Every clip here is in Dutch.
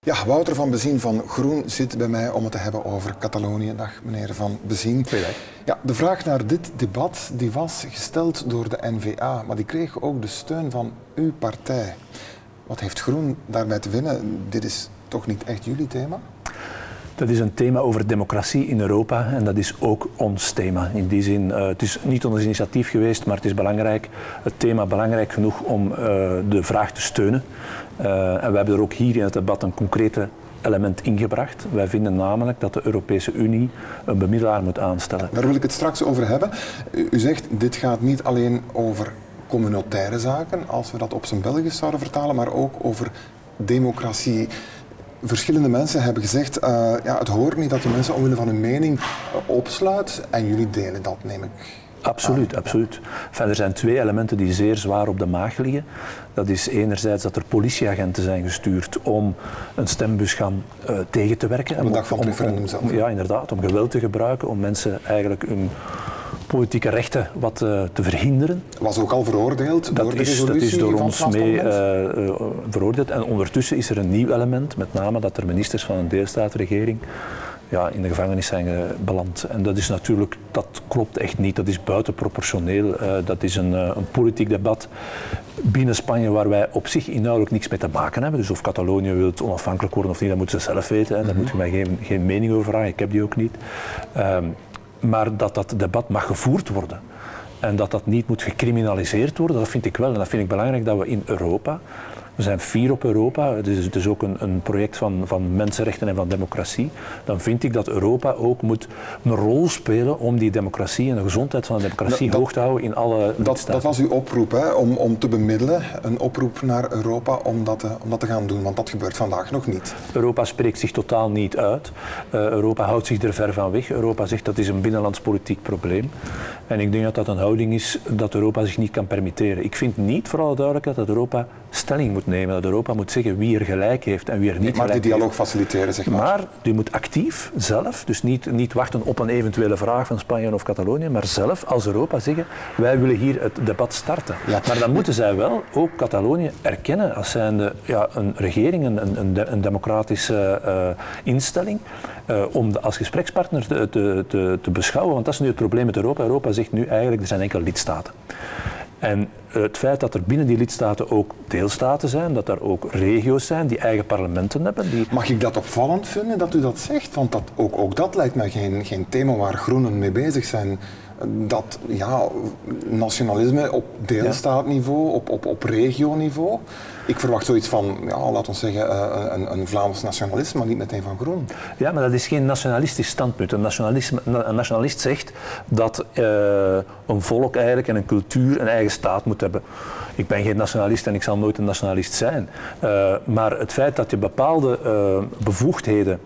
Ja, Wouter van Bezien van Groen zit bij mij om het te hebben over Catalonië. Dag meneer Van Bezien. Goeiedag. Ja, de vraag naar dit debat die was gesteld door de N-VA, maar die kreeg ook de steun van uw partij. Wat heeft Groen daarbij te winnen? Dit is toch niet echt jullie thema? Dat is een thema over democratie in Europa en dat is ook ons thema. In die zin, het is niet ons initiatief geweest, maar het is belangrijk, het thema belangrijk genoeg om de vraag te steunen. En we hebben er ook hier in het debat een concrete element ingebracht. Wij vinden namelijk dat de Europese Unie een bemiddelaar moet aanstellen. Daar wil ik het straks over hebben. U zegt, dit gaat niet alleen over communautaire zaken, als we dat op zijn Belgisch zouden vertalen, maar ook over democratie. Verschillende mensen hebben gezegd, ja, het hoort niet dat je mensen omwille van hun mening opsluit en jullie delen dat, neem ik. Absoluut, absoluut. Enfin, er zijn twee elementen die zeer zwaar op de maag liggen. Dat is enerzijds dat er politieagenten zijn gestuurd om een stembus gaan tegen te werken. Op de dag van het referendum zelf. Ja, inderdaad, om geweld te gebruiken, om mensen eigenlijk hun politieke rechten wat te verhinderen. Was ook al veroordeeld door de resolutie. Dat is door van ons mee veroordeeld. En ondertussen is er een nieuw element, met name dat er ministers van een deelstaatregering in de gevangenis zijn beland. En dat is natuurlijk, dat klopt echt niet. Dat is buitenproportioneel. Dat is een politiek debat binnen Spanje waar wij op zich inhoudelijk niks mee te maken hebben. Dus of Catalonië wil onafhankelijk worden of niet, dat moeten ze zelf weten. Hè. Daar moet je mij geen mening over vragen. Ik heb die ook niet. Maar dat dat debat mag gevoerd worden en dat dat niet moet gecriminaliseerd worden, dat vind ik wel. En dat vind ik belangrijk dat we in Europa, we zijn fier op Europa, het is ook een project van mensenrechten en van democratie, dan vind ik dat Europa ook moet een rol spelen om die democratie en de gezondheid van de democratie hoog te houden in alle lidstaten. Dat was uw oproep, hè, om te bemiddelen, een oproep naar Europa om dat te gaan doen, want dat gebeurt vandaag nog niet. Europa spreekt zich totaal niet uit. Europa houdt zich er ver van weg. Europa zegt dat is een binnenlands politiek probleem. En ik denk dat dat een houding is dat Europa zich niet kan permitteren. Ik vind niet, voor alle duidelijkheid, dat Europa stelling moet nemen. Dat Europa moet zeggen wie er gelijk heeft en wie er niet gelijk heeft. Maar die dialoog faciliteren, zeg maar. Maar die moet actief zelf, dus niet wachten op een eventuele vraag van Spanje of Catalonië, maar zelf als Europa zeggen, wij willen hier het debat starten. Ja. Maar dan moeten zij wel ook Catalonië erkennen als zijnde een regering, een democratische instelling, om als gesprekspartner te beschouwen. Want dat is nu het probleem met Europa. Europa zegt nu eigenlijk, er zijn enkele lidstaten. En het feit dat er binnen die lidstaten ook deelstaten zijn, dat er ook regio's zijn die eigen parlementen hebben. Mag ik dat opvallend vinden dat u dat zegt? Want ook dat lijkt mij geen thema waar Groenen mee bezig zijn. Dat nationalisme op deelstaatniveau, op regioniveau. Ik verwacht zoiets van, laten we zeggen, een Vlaams nationalist, maar niet meteen van Groen. Ja, maar dat is geen nationalistisch standpunt. Een nationalist zegt dat een volk eigenlijk en een cultuur een eigen staat moet hebben. Ik ben geen nationalist en ik zal nooit een nationalist zijn. Maar het feit dat je bepaalde bevoegdheden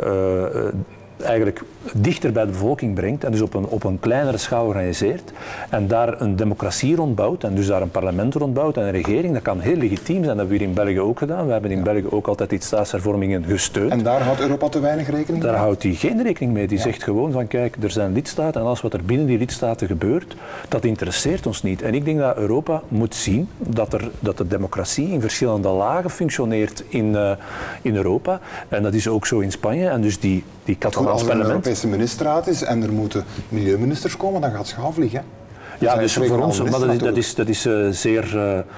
eigenlijk dichter bij de bevolking brengt en dus op een kleinere schaal organiseert en daar een democratie rondbouwt en dus daar een parlement rondbouwt en een regering, dat kan heel legitiem zijn. Dat hebben we hier in België ook gedaan. We hebben in België ook altijd die staatshervormingen gesteund. En daar houdt Europa te weinig rekening mee? Daar houdt hij geen rekening mee. Die zegt gewoon van kijk, er zijn lidstaten en alles wat er binnen die lidstaten gebeurt, dat interesseert ons niet. En ik denk dat Europa moet zien dat de democratie in verschillende lagen functioneert in Europa. En dat is ook zo in Spanje. En dus die Catalaans parlement. Als er een Europese ministerraad is en er moeten milieuministers komen, dan gaat het schaal vliegen. Ja, dus voor ons, maar dat is zeer,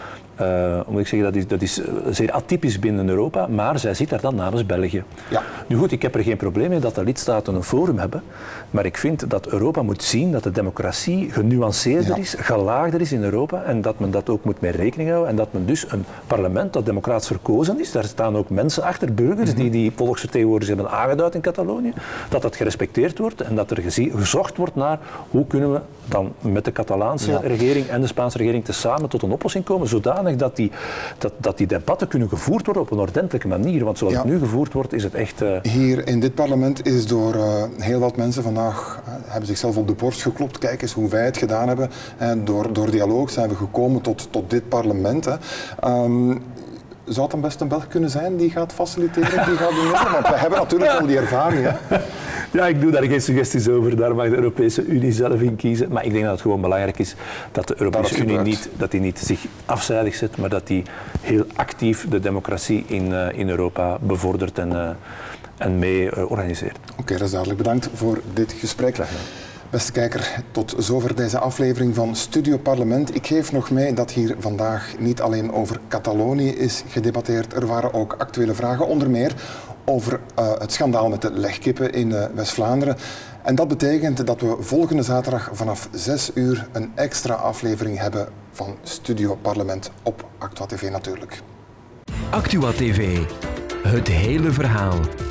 moet ik zeggen, dat is zeer atypisch binnen Europa, maar zij zit daar dan namens België. Ja. Nu goed, ik heb er geen probleem mee dat de lidstaten een forum hebben, maar ik vind dat Europa moet zien dat de democratie genuanceerder is, gelaagder is in Europa en dat men dat ook moet mee rekening houden en dat men dus een parlement dat democratisch verkozen is, daar staan ook mensen achter, burgers die volksvertegenwoordigers hebben aangeduid in Catalonië, dat gerespecteerd wordt en dat er gezocht wordt naar hoe kunnen we dan met de Catalaanse regering en de Spaanse regering tezamen tot een oplossing komen, zodanig dat die debatten kunnen gevoerd worden op een ordentelijke manier. Want zoals het nu gevoerd wordt, is het echt... Hier in dit parlement is door heel wat mensen vandaag hebben zichzelf op de borst geklopt. Kijk eens hoe wij het gedaan hebben. Door dialoog zijn we gekomen tot dit parlement. zou het dan best een Belg kunnen zijn die gaat faciliteren, die gaat doen? Want we hebben natuurlijk al die ervaring. Hè? Ja, ik doe daar geen suggesties over. Daar mag de Europese Unie zelf in kiezen. Maar ik denk dat het gewoon belangrijk is dat de Europese Unie niet zich afzijdig zet, maar dat die heel actief de democratie in Europa bevordert en mee organiseert. Oké, dat is duidelijk. Bedankt voor dit gesprek. Beste kijker, tot zover deze aflevering van Studio Parlement. Ik geef nog mee dat hier vandaag niet alleen over Catalonië is gedebatteerd. Er waren ook actuele vragen, onder meer over het schandaal met de legkippen in West-Vlaanderen. En dat betekent dat we volgende zaterdag vanaf 6 uur een extra aflevering hebben van Studio Parlement op Actua TV natuurlijk. Actua TV. Het hele verhaal.